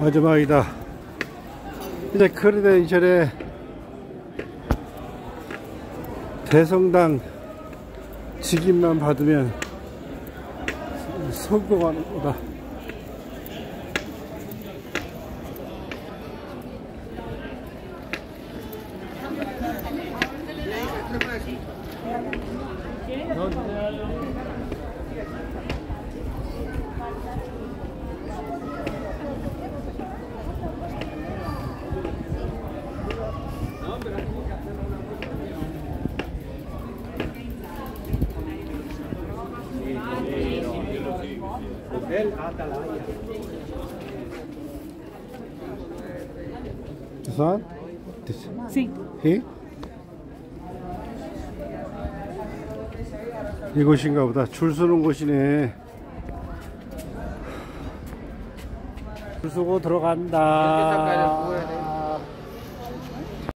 마지막이다. 이제 크레덴셜에 대성당 직인만 받으면 성공하는 거다. This one? This? Sí. Here? 이곳인가 보다. 줄 서는 곳이네. 줄 서고 들어간다.